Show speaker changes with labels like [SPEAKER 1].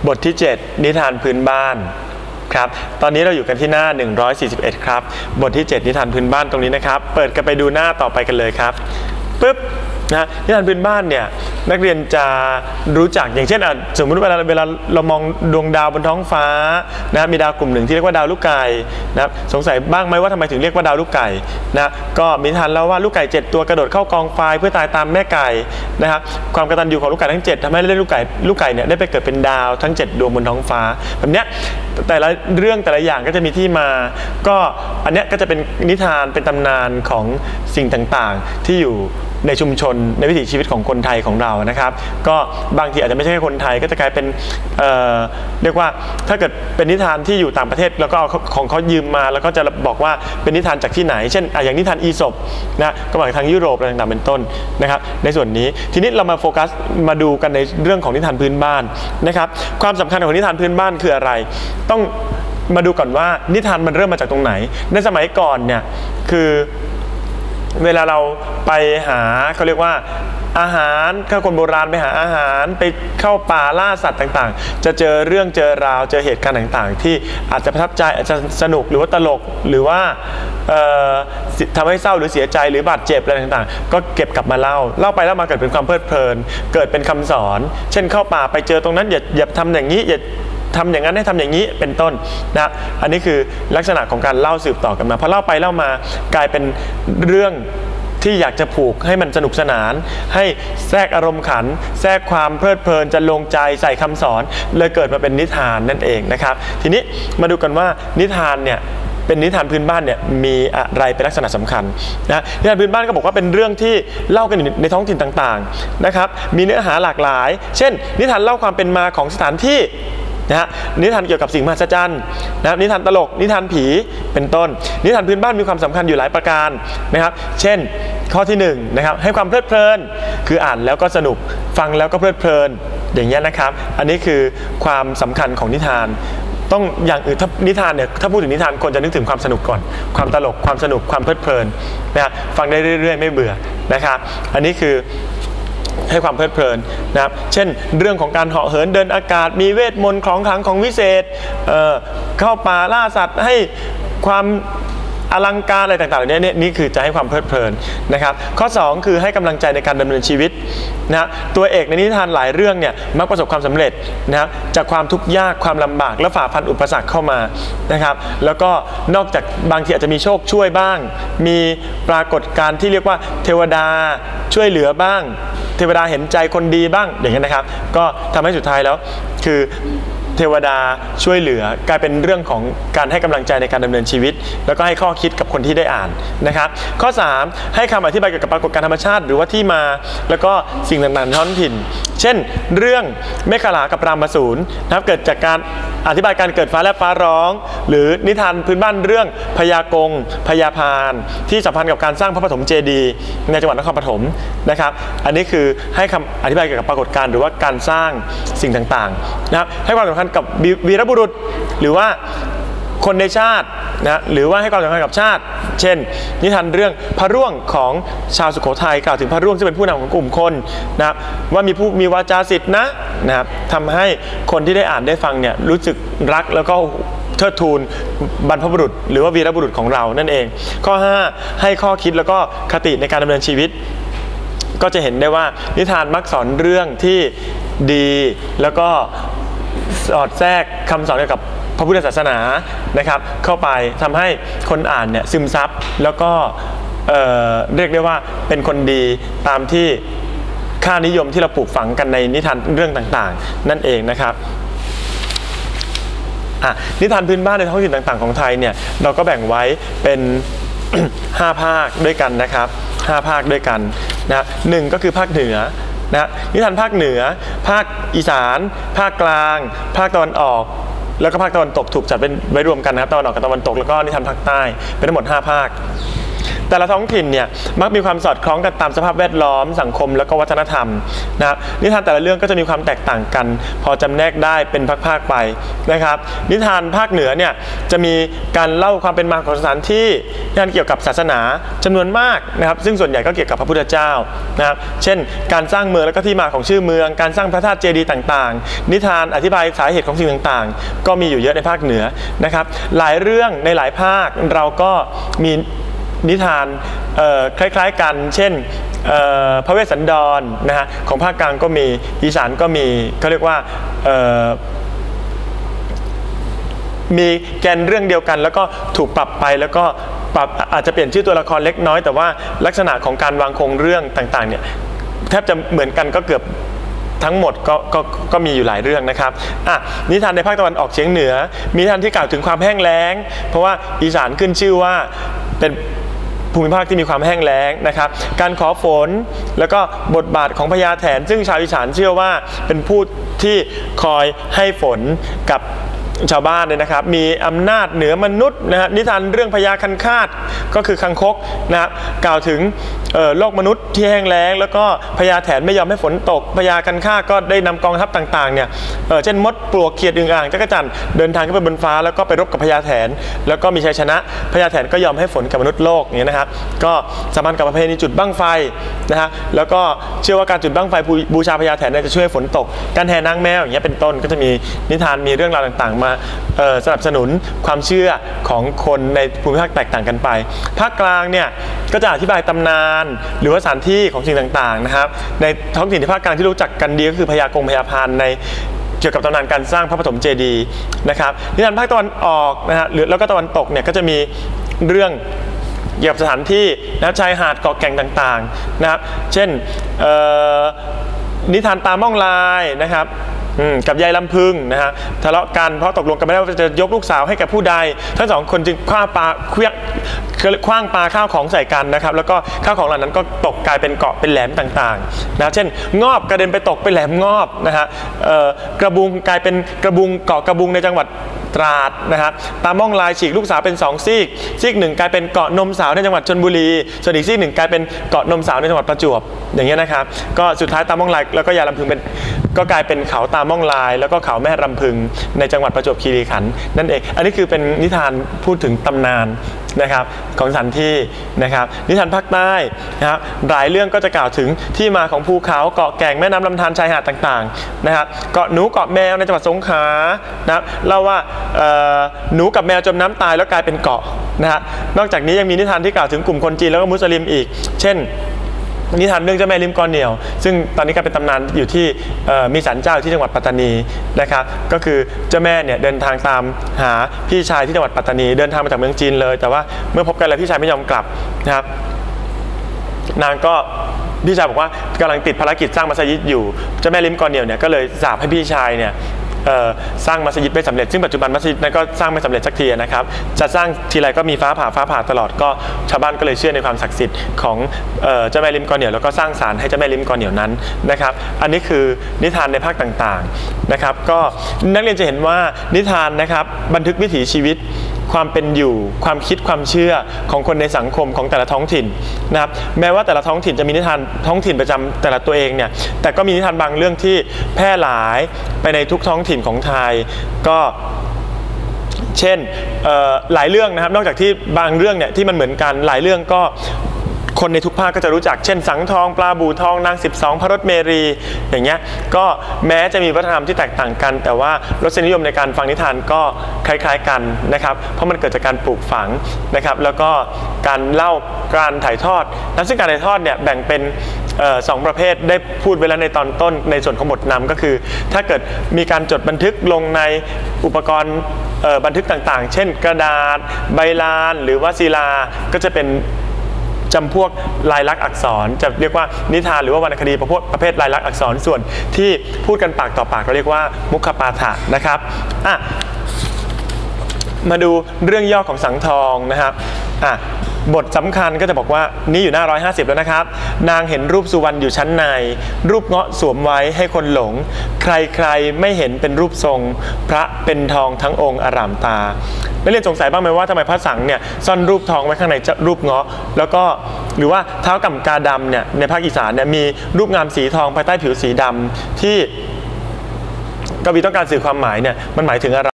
[SPEAKER 1] บทที่7นิทานพื้นบ้านครับตอนนี้เราอยู่กันที่หน้า141ครับบทที่7นิทานพื้นบ้านตรงนี้นะครับเปิดกันไปดูหน้าต่อไปกันเลยครับปึ๊บนะนิทานพื้นบ้านเนี่ยนักเรียนจะรู้จักอย่างเช่นสมมติเวลาเรามองดวงดาวบนท้องฟ้านะมีดาวกลุ่มหนึ่งที่เรียกว่าดาวลูกไก่นะสงสัยบ้างไหมว่าทำไมถึงเรียกว่าดาวลูกไก่นะก็มีนิทานเล่าว่าลูกไก่7ตัวกระโดดเข้ากองไฟเพื่อตายตามแม่ไก่นะครับความกตัญญูของลูกไก่ทั้ง7ทำให้ลูกไก่เนี่ยได้ไปเกิดเป็นดาวทั้ง7ดวงบนท้องฟ้าแบบเนี้ยแต่ละเรื่องแต่ละอย่างก็จะมีที่มาก็อันเนี้ยก็จะเป็นนิทานเป็นตำนานของสิ่งต่างๆที่อยู่ในชุมชนในวิถีชีวิตของคนไทยของเรานะครับก็บางทีอาจจะไม่ใช่แค่คนไทยก็จะกลายเป็นเรียกว่าถ้าเกิดเป็นนิทานที่อยู่ต่างประเทศแล้วก็เอาของเขายืมมาแล้วก็จะบอกว่าเป็นนิทานจากที่ไหนเช่นอย่างนิทานอีสปนะก็มาจากทางยุโรปอะไรต่างๆเป็นต้นนะครับในส่วนนี้ทีนี้เรามาโฟกัสมาดูกันในเรื่องของนิทานพื้นบ้านนะครับความสำคัญของนิทานพื้นบ้านคืออะไรต้องมาดูก่อนว่านิทานมันเริ่มมาจากตรงไหนในสมัยก่อนเนี่ยคือเวลาเราไปหาเขาเรียกว่าอาหารถ้าคนโบราณไปหาอาหารไปเข้าป่าล่าสัตว์ต่างๆจะเจอเรื่องเจอราวเจอเหตุการณ์ต่างๆที่อาจจะประทับใจอาจจะสนุกหรือว่าตลกหรือว่าทำให้เศร้าหรือเสียใจหรือบาดเจ็บอะไรต่างๆก็เก็บกลับมาเล่าไปเล่ามาเกิดเป็นความเพลิดเพลินเกิดเป็นคำสอนเช่นเข้าป่าไปเจอตรงนั้นอย่าทำอย่างนี้อย่าทำอย่างนั้นให้ทำอย่างนี้เป็นต้นนะอันนี้คือลักษณะของการเล่าสืบต่อกันมาพอเล่าไปเล่ามากลายเป็นเรื่องที่อยากจะผูกให้มันสนุกสนานให้แทรกอารมณ์ขันแทรกความเพลิดเพลินจะลงใจใส่คำสอนเลยเกิดมาเป็นนิทานนั่นเองนะครับทีนี้มาดูกันว่านิทานเนี่ยเป็นนิทานพื้นบ้านเนี่ยมีอะไรเป็นลักษณะสำคัญนะนิทานพื้นบ้านก็บอกว่าเป็นเรื่องที่เล่ากันในท้องถิ่นต่างๆนะครับมีเนื้อหาหลากหลายเช่นนิทานเล่าความเป็นมาของสถานที่นะฮะนิทานเกี่ยวกับสิ่งมหัศจรรย์นะครับนิทานตลกนิทานผีเป็นต้นนิทานพื้นบ้านมีความสำคัญอยู่หลายประการนะครับเช่นข้อที่1นะครับให้ความเพลิดเพลินคืออ่านแล้วก็สนุกฟังแล้วก็เพลิดเพลินอย่างเงี้ยนะครับอันนี้คือความสำคัญของนิทานต้องอย่างอื่นถ้านิทานเนี่ยถ้าพูดถึงนิทานคนจะนึกถึงความสนุกก่อนความตลกความสนุกความเพลิดเพลินนะฮะฟังได้เรื่อยๆไม่เบื่อนะครับอันนี้คือให้ความเพลิดเพลินนะครับเช่นเรื่องของการเหาะเหินเดินอากาศมีเวทมนต์ของขลังของวิเศษเข้าป่าล่าสัตว์ให้ความอลังการอะไรต่างๆเนี่ยนี่คือจะให้ความเพลิดเพลินนะครับข้อ2คือให้กำลังใจในการดำเนินชีวิตนะตัวเอกในนิทานหลายเรื่องเนี่ยมักประสบความสำเร็จนะครับจากความทุกข์ยากความลำบากและฝ่าฟันอุปสรรคเข้ามานะครับแล้วก็นอกจากบางทีอาจจะมีโชคช่วยบ้างมีปรากฏการณ์ที่เรียกว่าเทวดาช่วยเหลือบ้างเทวดาเห็นใจคนดีบ้างอย่างนี้นะครับก็ทำให้สุดท้ายแล้วคือเทวดาช่วยเหลือกลายเป็นเรื่องของการให้กำลังใจในการดำเนินชีวิตแล้วก็ให้ข้อคิดกับคนที่ได้อ่านนะครับข้อ3ให้คำอธิบายเกี่ยวกับปรากฏการณ์ธรรมชาติหรือว่าที่มาแล้วก็สิ่งต่างๆท้องถิ่นเช่นเรื่องเมฆขลากับรามสูรนะครับเกิดจากการอธิบายการเกิดฟ้าและฟ้าร้องหรือนิทานพื้นบ้านเรื่องพญากงพญาพานที่สัมพันธ์กับการสร้างพระปฐมเจดีย์ในจังหวัดนครปฐมนะครับอันนี้คือให้คำอธิบายเกี่ยวกับปรากฏการณ์หรือว่าการสร้างสิ่งต่างๆนะครับให้ความสำคัญกับวีรบุรุษหรือว่าคนในชาตินะหรือว่าให้ความสำคัญกับชาติเช่นนิทานเรื่องพระร่วงของชาวสุโขทัยกล่าวถึงพระร่วงซึ่งเป็นผู้นำของกลุ่มคนนะครับว่ามีผู้มีวาจาศิษย์นะครับทำให้คนที่ได้อ่านได้ฟังเนี่ยรู้สึกรักแล้วก็เทิดทูนบรรพบุรุษหรือว่าวีรบุรุษของเรานั่นเองข้อ5ให้ข้อคิดแล้วก็คติในการดำเนินชีวิตก็จะเห็นได้ว่านิทานมักสอนเรื่องที่ดีแล้วก็สอดแทรกคำสอนเกี่ยวกับพระพุทธศาสนานะครับเข้าไปทำให้คนอ่านเนี่ยซึมซับแล้วก็เรียกได้ว่าเป็นคนดีตามที่ค่านิยมที่เราปลูกฝังกันในนิทานเรื่องต่างๆนั่นเองนะครับนิทานพื้นบ้านในท้องถิ่นต่างๆของไทยเนี่ยเราก็แบ่งไว้เป็น 5 ภาคด้วยกันนะครับ5 ภาคด้วยกันนะ1ก็คือภาคเหนือนะนิทานภาคเหนือภาคอีสานภาคกลางภาคตะวันออกแล้วก็ภาคตะวันตกถูกจัดเป็นไว้รวมกันนะครับตะวันออกกับตะวันตกแล้วก็นิทานภาคใต้เป็นทั้งหมด5 ภาคแต่ละท้องถิ่นเนี่ยมักมีความสอดคล้องกันตามสภาพแวดล้อมสังคมแล้วก็วัฒนธรรมนะครับนิทานแต่ละเรื่องก็จะมีความแตกต่างกันพอจำแนกได้เป็นภาคๆไปนะครับนิทานภาคเหนือเนี่ยจะมีการเล่าความเป็นมาของสถานที่นิทานเกี่ยวกับศาสนาจำนวนมากนะครับซึ่งส่วนใหญ่ก็เกี่ยวกับพระพุทธเจ้านะครับเช่นการสร้างเมืองแล้วก็ที่มาของชื่อเมืองการสร้างพระธาตุเจดีย์ต่างๆนิทานอธิบายสาเหตุของสิ่งต่างๆก็มีอยู่เยอะในภาคเหนือนะครับหลายเรื่องในหลายภาคเราก็มีนิทานคล้ายๆกันเช่นพระเวสสันดรนะฮะของภาคกลางก็มีอีสานก็มีเขาเรียกว่ามีแกนเรื่องเดียวกันแล้วก็ถูกปรับไปแล้วก็ปรับอาจจะเปลี่ยนชื่อตัวละครเล็กน้อยแต่ว่าลักษณะของการวางโครงเรื่องต่างๆเนี่ยแทบจะเหมือนกันก็เกือบทั้งหมดก็มีอยู่หลายเรื่องนะครับนิทานในภาคตะวันออกเฉียงเหนือมีนิทานที่กล่าวถึงความแห้งแล้งเพราะว่าอีสานขึ้นชื่อว่าเป็นภูมิภาคที่มีความแห้งแล้งนะครับการขอฝนแล้วก็บทบาทของพญาแถนซึ่งชาวอีสานเชื่อว่าเป็นผู้ที่คอยให้ฝนกับชาวบ้านเลยนะครับมีอำนาจเหนือมนุษย์นะฮะนิทานเรื่องพญาคันคาดก็คือคังคกนะครับกล่าวถึงโลกมนุษย์ที่แห้งแล้งแล้วก็พญาแถนไม่ยอมให้ฝนตกพญาคันคาดก็ได้นำกองทัพต่างๆเนี่ยเช่นมดปลวกเขียดอึ่งอ่างจักรจั่นเดินทางขึ้นไปบนฟ้าแล้วก็ไปรบกับพญาแถนแล้วก็มีชัยชนะพญาแถนก็ยอมให้ฝนกับมนุษย์โลกอย่างนี้นะครับก็สัมพันธ์กับประเพณีจุดบั้งไฟนะฮะแล้วก็เชื่อว่าการจุดบั้งไฟบูชาพญาแถนจะช่วยให้ฝนตกการแห่นางแมวอย่างเงี้ยเป็นต้นก็จะมีนิทานมีเรื่องราวต่างๆมาสนับสนุนความเชื่อของคนในภูมิภาคแตกต่างกันไปภาคกลางเนี่ยก็จะอธิบายตำนานหรือว่าสถานที่ของสิ่งต่างๆนะครับในท้องถิ่นที่ภาคกลางที่รู้จักกันดีก็คือพญากงพญาพานในเกี่ยวกับตำนานการสร้างพระปฐมเจดีย์นะครับนิทานภาคตะวันออกนะฮะแล้วก็ตะวันตกเนี่ยก็จะมีเรื่องเกี่ยวกับสถานที่นะชายหาดเกาะแก่งต่างๆนะครับเช่นนิทานตาม่องลายนะครับกับยายลำพึงนะฮะทะเลาะกันเพราะตกลงกันไม่ได้ว่าจะยกลูกสาวให้กับผู้ใดทั้งสองคนจึงคว้างปลาข้าวของใส่กันนะครับแล้วก็ข้าวของเหล่านั้นก็ตกกลายเป็นเกาะเป็นแหลมต่างๆนะเช่นงอบกระเด็นไปตกเป็นแหลมงอบนะฮะกระบุงกลายเป็นกระบุงเกาะกระบุงในจังหวัดตราดนะครับตาม่องลายฉีกลูกสาวเป็น2ซีกหนึ่งกลายเป็นเกาะนมสาวในจังหวัดชลบุรีส่วนอีกซีกหนึ่งกลายเป็นเกาะนมสาวในจังหวัดประจวบอย่างเงี้ยนะครับก็สุดท้ายตาม่องลายแล้วก็ยายลำพึงก็กลายเป็นเขาตาม่องลายแล้วก็เขาแม่ลำพึงในจังหวัดประจวบคีรีขันธ์นั่นเองอันนี้คือเป็นนิทานพูดถึงตำนานนะครับของสถานที่นะครับนิทานภาคใต้นะครับหลายเรื่องก็จะกล่าวถึงที่มาของภูเขาเกาะแก่งแม่น้ำลำธารชายหาดต่างๆนะครับเกาะหนูเกาะแมวในจังหวัดสงขลานะครับเล่าว่าหนูกับแมวจมน้ำตายแล้วกลายเป็นเกาะนะฮะนอกจากนี้ยังมีนิทานที่กล่าวถึงกลุ่มคนจีนแล้วก็มุสลิมอีกเช่นนิทานเรื่องเจ้าแม่ลิมกอเหนียวซึ่งตอนนี้กลายเป็นตำนานอยู่ที่มีศาลเจ้าที่จังหวัดปัตตานีนะครับก็คือเจ้าแม่เนี่ยเดินทางตามหาพี่ชายที่จังหวัดปัตตานีเดินทางมาจากเมืองจีนเลยแต่ว่าเมื่อพบกันแล้วพี่ชายไม่ยอมกลับนะครับนางก็พี่ชายบอกว่ากำลังติดภารกิจสร้างมัสยิดอยู่เจ้าแม่ลิมกอเหนียวเนี่ยก็เลยสาปให้พี่ชายเนี่ยสร้างมัสยิดไม่สำเร็จซึ่งปัจจุบันมัสยิดนั้นก็สร้างไม่สำเร็จสักทีนะครับจะสร้างทีไรก็มีฟ้าผ่าตลอดก็ชาวบ้านก็เลยเชื่อในความศักดิ์สิทธิ์ของเจ้าแม่ลิมกอเหนียวแล้วก็สร้างศาลให้เจ้าแม่ลิมกอเหนียวนั้นนะครับอันนี้คือนิทานในภาคต่างๆนะครับก็นักเรียนจะเห็นว่านิทานนะครับบันทึกวิถีชีวิตความเป็นอยู่ความคิดความเชื่อของคนในสังคมของแต่ละท้องถิ่นนะครับแม้ว่าแต่ละท้องถิ่นจะมีนิทานท้องถิ่นประจำแต่ละตัวเองเนี่ยแต่ก็มีนิทานบางเรื่องที่แพร่หลายไปในทุกท้องถิ่นของไทยก็เช่นหลายเรื่องนะครับนอกจากที่บางเรื่องเนี่ยที่มันเหมือนกันหลายเรื่องก็คนในทุกภาคก็จะรู้จักเช่นสังทองปลาบู่ทองนาง12พระรถเมรีอย่างเงี้ยก็แม้จะมีวัฒนธรรมที่แตกต่างกันแต่ว่ารสนิยมในการฟังนิทานก็คล้ายๆกันนะครับเพราะมันเกิดจากการปลูกฝังนะครับแล้วก็การเล่าการถ่ายทอดซึ่งการถ่ายทอดเนี่ยแบ่งเป็น2ประเภทได้พูดไว้แล้วในตอนต้นในส่วนของบทนำก็คือถ้าเกิดมีการจดบันทึกลงในอุปกรณ์บันทึกต่างๆเช่นกระดาษใบลานหรือว่าศิลาก็จะเป็นจำพวกลายลักษณ์อักษรจะเรียกว่านิทานหรือว่าวรรณคดีประเภทลายลักษณ์อักษรส่วนที่พูดกันปากต่อปากเราเรียกว่ามุขปาฐะนะครับมาดูเรื่องย่อของสังทองนะครับบทสำคัญก็จะบอกว่านี่อยู่หน้า150แล้วนะครับนางเห็นรูปสุวรรณอยู่ชั้นในรูปเงาะสวมไว้ให้คนหลงใครๆไม่เห็นเป็นรูปทรงพระเป็นทองทั้งองค์อร่ามตานักเรียนสงสัยบ้างไหมว่าทำไมพระสังเนี่ยซ่อนรูปทองไว้ข้างในรูปเงาะแล้วก็หรือว่าเท้ากำกาดำเนี่ยในภาคอีสานเนี่ยมีรูปงามสีทองภายใต้ผิวสีดำที่กวีต้องการสื่อความหมายเนี่ยมันหมายถึงอะไร